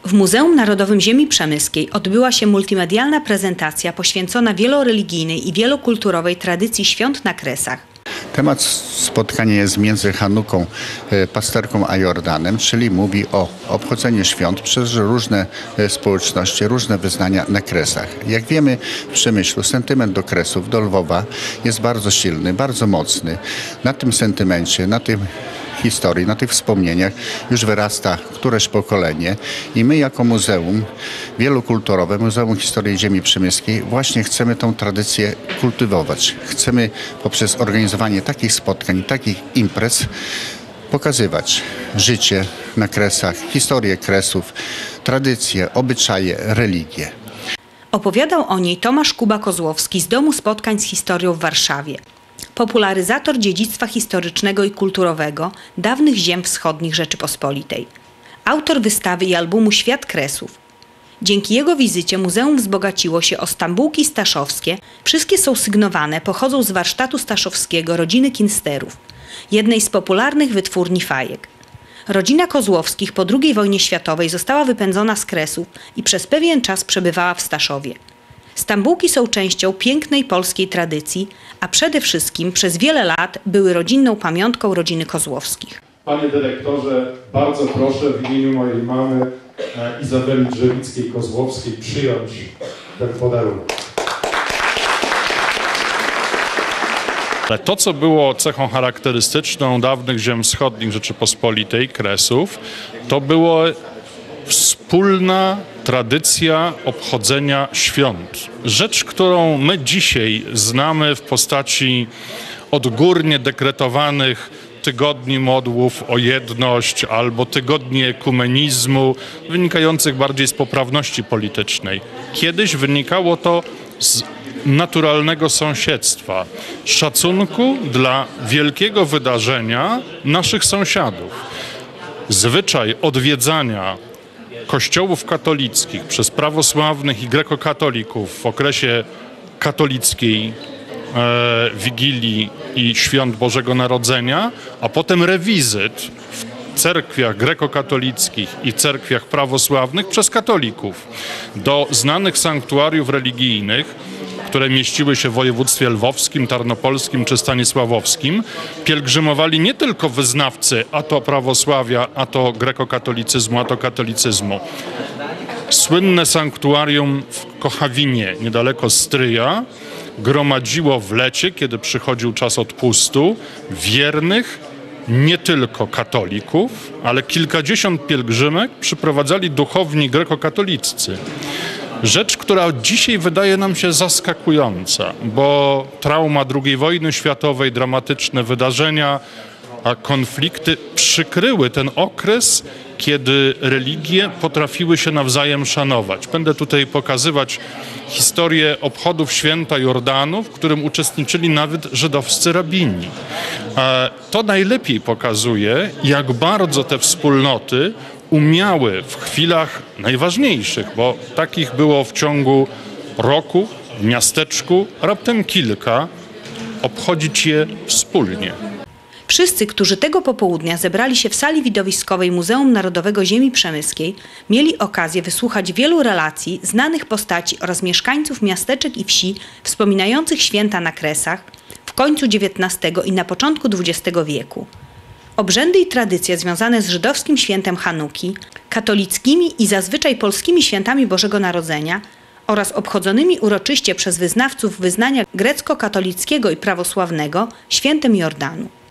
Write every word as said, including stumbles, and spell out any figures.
W Muzeum Narodowym Ziemi Przemyskiej odbyła się multimedialna prezentacja poświęcona wieloreligijnej i wielokulturowej tradycji świąt na Kresach. Temat spotkania jest między Hanuką, Pasterką a Jordanem, czyli mówi o obchodzeniu świąt przez różne społeczności, różne wyznania na Kresach. Jak wiemy, w Przemyślu sentyment do Kresów, do Lwowa jest bardzo silny, bardzo mocny. Na tym sentymencie, na tym historii, na tych wspomnieniach już wyrasta któreś pokolenie i my jako muzeum wielokulturowe, Muzeum Historii Ziemi Przemyskiej właśnie chcemy tą tradycję kultywować. Chcemy poprzez organizowanie takich spotkań, takich imprez pokazywać życie na Kresach, historię Kresów, tradycje, obyczaje, religie. Opowiadał o niej Tomasz Kuba-Kozłowski z Domu Spotkań z Historią w Warszawie. Popularyzator dziedzictwa historycznego i kulturowego dawnych ziem wschodnich Rzeczypospolitej. Autor wystawy i albumu Świat Kresów. Dzięki jego wizycie muzeum wzbogaciło się o stambułki staszowskie. Wszystkie są sygnowane, pochodzą z warsztatu staszowskiego rodziny Kinsterów, jednej z popularnych wytwórni fajek. Rodzina Kozłowskich po drugiej wojnie światowej została wypędzona z Kresów i przez pewien czas przebywała w Staszowie. Stambułki są częścią pięknej polskiej tradycji, a przede wszystkim przez wiele lat były rodzinną pamiątką rodziny Kozłowskich. Panie dyrektorze, bardzo proszę w imieniu mojej mamy e, Izabeli Drzewickiej-Kozłowskiej przyjąć ten podarunek. Ale to, co było cechą charakterystyczną dawnych ziem wschodnich Rzeczypospolitej, Kresów, to było wspólna tradycja obchodzenia świąt. Rzecz, którą my dzisiaj znamy w postaci odgórnie dekretowanych tygodni modłów o jedność albo tygodni ekumenizmu, wynikających bardziej z poprawności politycznej. Kiedyś wynikało to z naturalnego sąsiedztwa, szacunku dla wielkiego wydarzenia naszych sąsiadów. Zwyczaj odwiedzania kościołów katolickich przez prawosławnych i grekokatolików w okresie katolickiej e, Wigilii i Świąt Bożego Narodzenia, a potem rewizyt w cerkwiach grekokatolickich i cerkwiach prawosławnych przez katolików do znanych sanktuariów religijnych, które mieściły się w województwie lwowskim, tarnopolskim czy stanisławowskim, pielgrzymowali nie tylko wyznawcy a to prawosławia, a to grekokatolicyzmu, a to katolicyzmu. Słynne sanktuarium w Kochawinie, niedaleko Stryja, gromadziło w lecie, kiedy przychodził czas odpustu, wiernych nie tylko katolików, ale kilkadziesiąt pielgrzymek przyprowadzali duchowni grekokatoliccy. Rzecz, która dzisiaj wydaje nam się zaskakująca, bo trauma drugiej wojny światowej, dramatyczne wydarzenia, a konflikty przykryły ten okres, kiedy religie potrafiły się nawzajem szanować. Będę tutaj pokazywać historię obchodów święta Jordanu, w którym uczestniczyli nawet żydowscy rabini. To najlepiej pokazuje, jak bardzo te wspólnoty umiały w chwilach najważniejszych, bo takich było w ciągu roku w miasteczku raptem kilka, obchodzić je wspólnie. Wszyscy, którzy tego popołudnia zebrali się w sali widowiskowej Muzeum Narodowego Ziemi Przemyskiej, mieli okazję wysłuchać wielu relacji znanych postaci oraz mieszkańców miasteczek i wsi wspominających święta na Kresach w końcu dziewiętnastego i na początku dwudziestego wieku. Obrzędy i tradycje związane z żydowskim świętem Hanuki, katolickimi i zazwyczaj polskimi świętami Bożego Narodzenia oraz obchodzonymi uroczyście przez wyznawców wyznania grecko-katolickiego i prawosławnego świętem Jordanu.